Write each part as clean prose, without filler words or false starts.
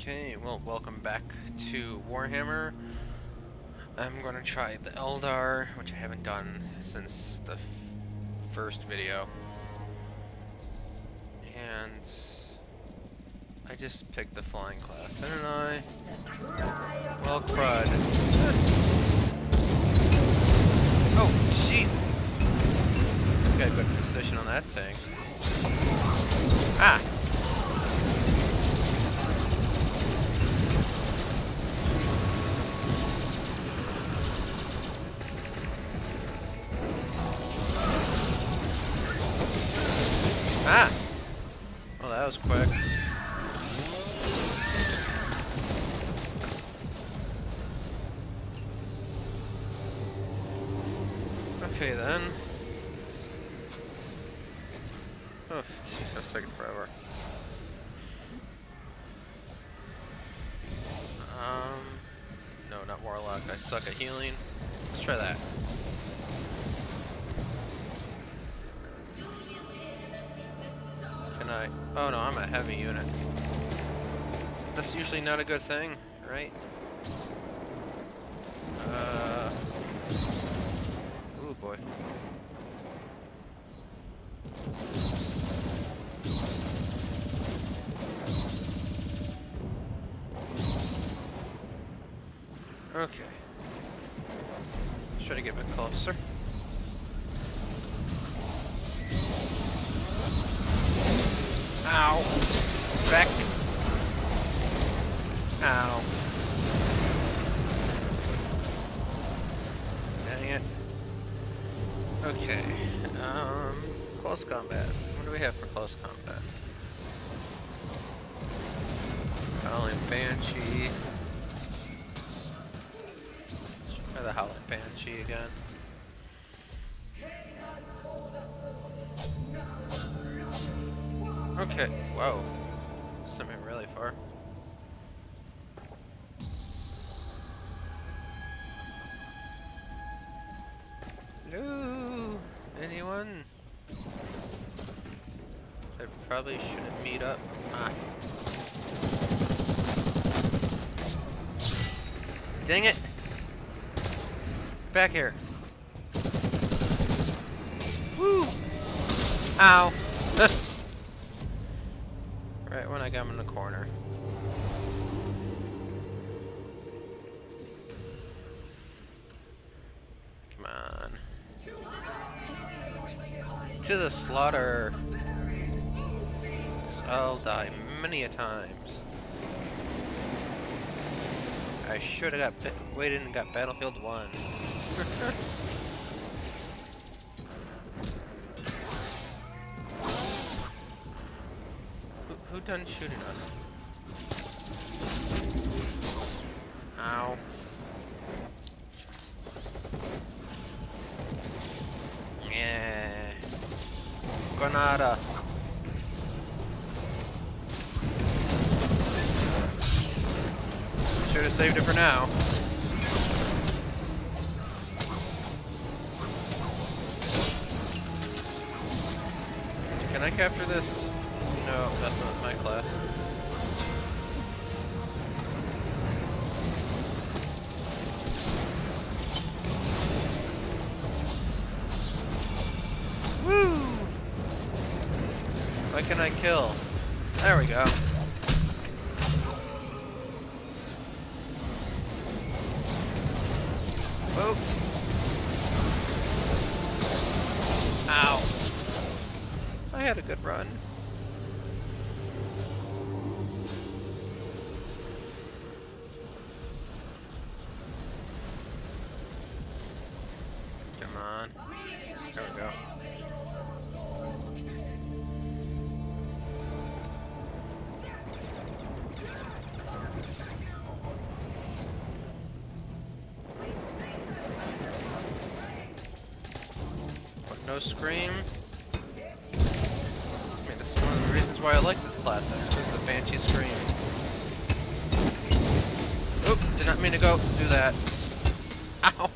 Okay, well, welcome back to Warhammer. I'm gonna try the Eldar, which I haven't done since the first video. And I just picked the flying class, didn't I? Well, crud. Oh, jeez! Got a good position on that thing. Ah! Ah! Well, that was quick. Okay then. Oh, jeez, that's taking forever. No, not Warlock. I suck at healing. Let's try that. Can I? Oh no, I'm a heavy unit. That's usually not a good thing, right? Ooh boy. Okay. Let's try to get a bit closer. Ow! Back! Ow. Dang it. Okay. Close combat. What do we have for close combat? Howling Banshee. Let's try the Howling Banshee again. Okay, whoa. Sent me really far. Hello? Anyone? I probably shouldn't meet up. Ah. Dang it! Back here. Woo! Ow! Right when I got him in the corner. Come on. To the slaughter. I'll die many a times. I should have waited and got Battlefield 1. Who done shooting us? Ow. Yeah. Granada. Should have saved it for now. Can I capture this? No, that's not my class. Woo! What can I kill? There we go. Whoa! Ow! I had a good run. Come on. There we go. But no scream. I mean, this is one of the reasons why I like this class. That's because the Banshee scream. Oop! Did not mean to go do that. Ow!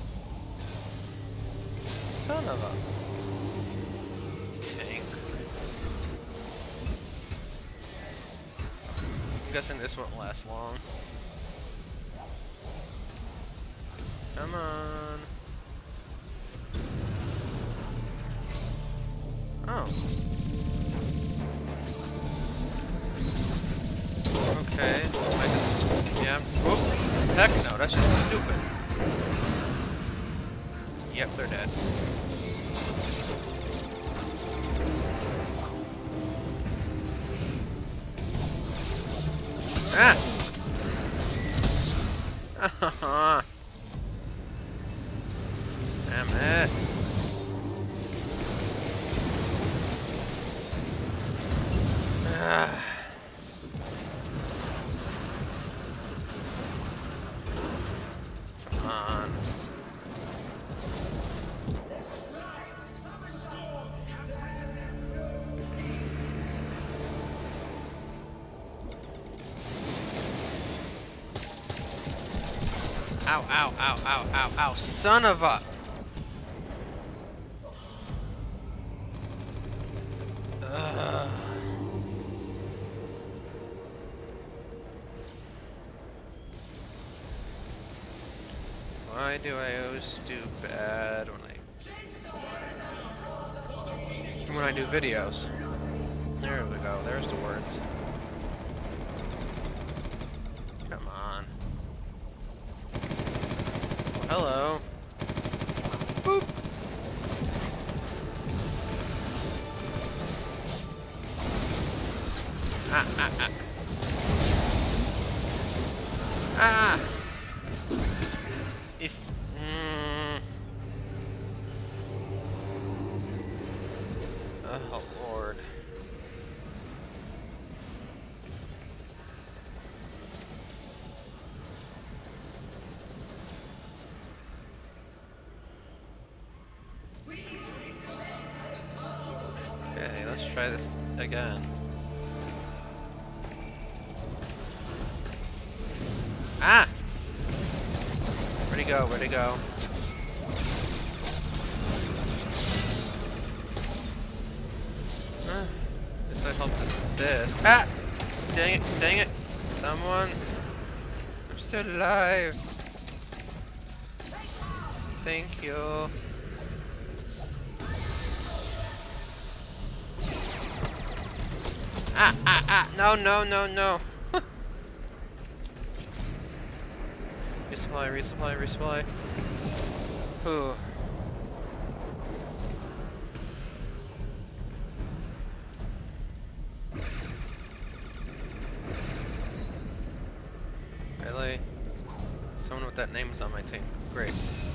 Son of a tank. I'm guessing this won't last long. Come on. Oh. Okay. Yeah. Whoop. Heck no, that's just stupid. Yep, they're dead. Ah! Damn it. Ah. Come on. Ow, ow, ow, ow, ow, ow, son of a... Why do I always do bad when I do videos? There we go, there's the words. Come on. Hello. Boop. Ah, ah, ah. Ah! If... Oh, Lord. Okay, let's try this again. Ah! Where'd he go? Where'd he go? Guess I helped assist. Ah! Dang it, dang it. Someone. I'm still alive. Thank you. Ah, ah, ah. No, no, no, no. Resupply, resupply, resupply. Whew. Really? Someone with that name is on my team. Great.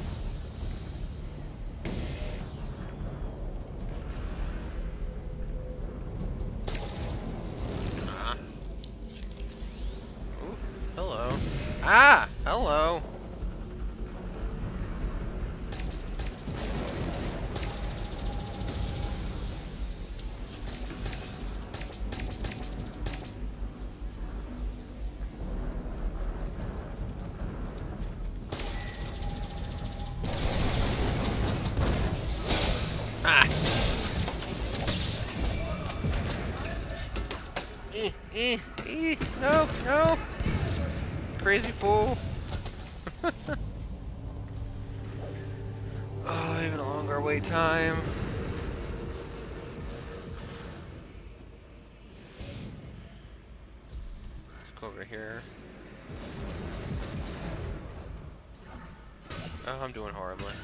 Ah. Ooh, hello. Ah! Hello! Ah! No, no! Crazy fool! Oh, even a longer wait time. Let's go over here. Oh, I'm doing horribly.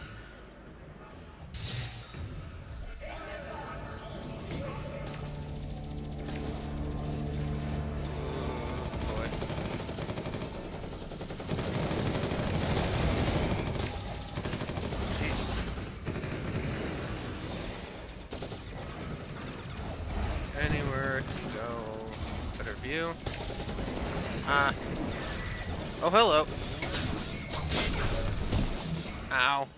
Anywhere to go. Better view. Ah. Oh, hello. Ow.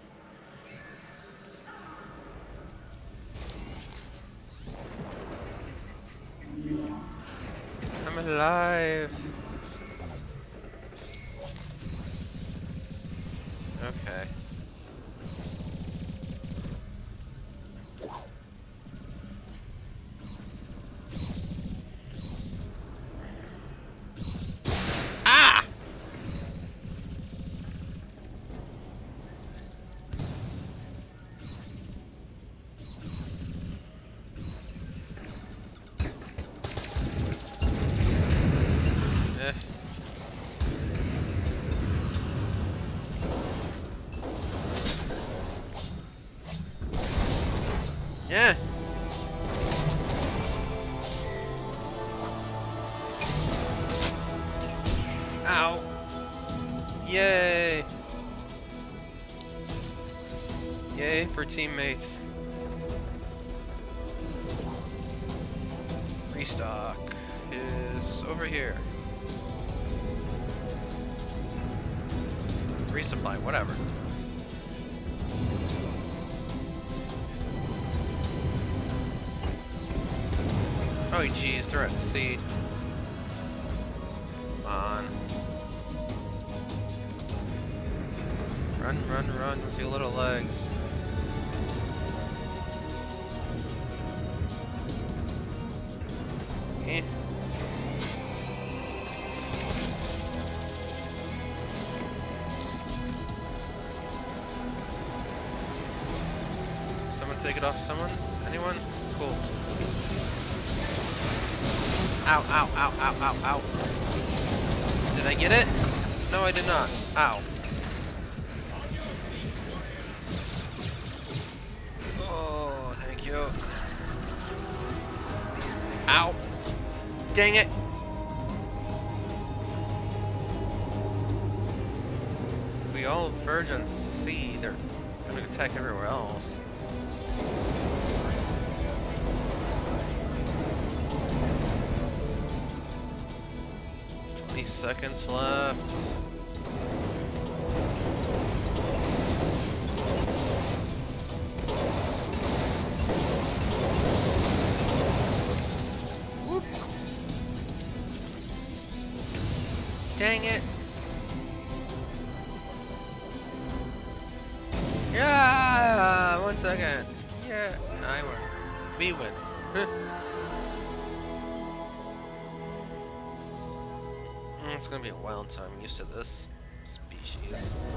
I'm alive. Okay. Yeah. Ow. Yay. Yay for teammates. Restock is over here. Resupply, whatever. Oh geez, they're at sea. Come on. Run, run, run with your little legs. Eh. Someone take it off someone? Anyone? Cool. Ow, ow, ow, ow, ow, ow. Did I get it? No, I did not. Ow. Oh, thank you. Ow. Dang it. We all verge on C. They're gonna attack everywhere else. Seconds left. Whoop. Dang it. Yeah, 1 second. Yeah, I win. We win. It's gonna be a while until I'm used to this species.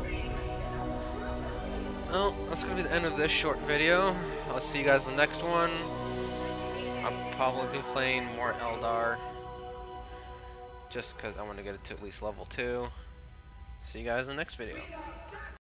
Well, that's gonna be the end of this short video. I'll see you guys in the next one. I'll probably be playing more Eldar, just because I want to get it to at least level 2. See you guys in the next video.